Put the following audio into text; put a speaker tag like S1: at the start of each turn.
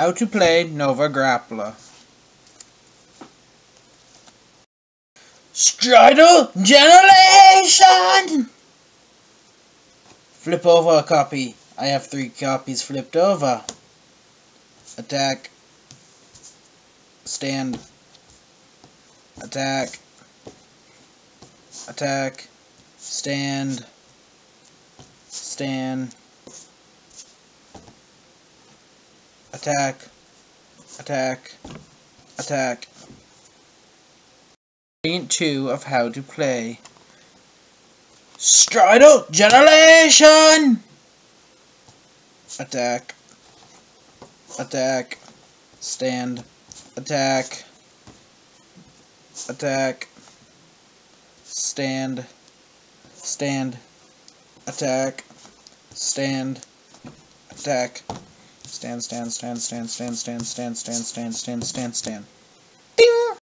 S1: How to play Nova Grappler. Straddle Generation! Flip over a copy. I have 3 copies flipped over. Attack. Stand. Attack. Attack. Stand. Stand. Attack. Attack. Attack. Variant 2 of how to play Straddle Generation! Attack. Attack. Stand. Attack. Attack. Stand. Stand. Attack. Stand. Attack. Stand.